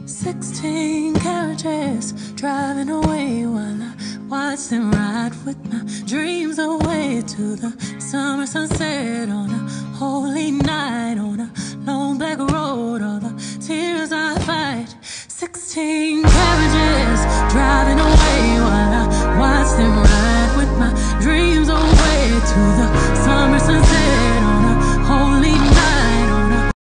16 carriages driving away while I watch them ride with my dreams away to the summer sunset on a holy night on a long black road. All the tears I fight. 16 carriages driving away while I watch them ride with my dreams away to the summer sunset.